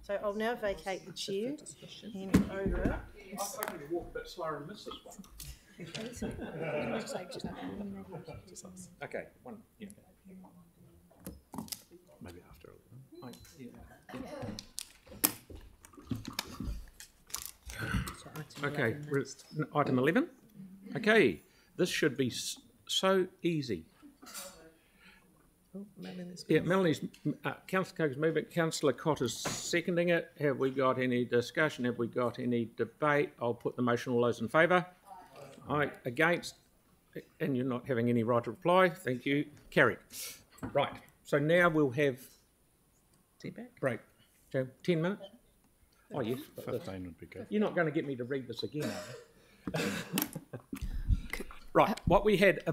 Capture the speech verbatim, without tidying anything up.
So I'll now vacate the chair, hand it over. I'm taking a walk a bit slower and miss this one. Okay, one, yeah. Maybe after a I, yeah, yeah. Okay, we're at item eleven. Okay, this should be s so easy. Oh, Melanie's Yeah, Melanie's, uh, Councillor Cook's moving, Councillor Cotter's seconding it. Have we got any discussion? Have we got any debate? I'll put the motion. All those in favour? Aye. Against? And you're not having any right to reply. Thank you. Carried. Right. So now we'll have tea back. break. So ten minutes? Oh yes. fifteen would be good. You're not going to get me to read this again, are you? Right. What we had